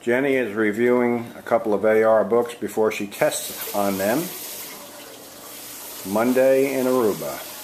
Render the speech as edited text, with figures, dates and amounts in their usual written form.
Jenny is reviewing a couple of AR books before she tests on them. Monday in Aruba.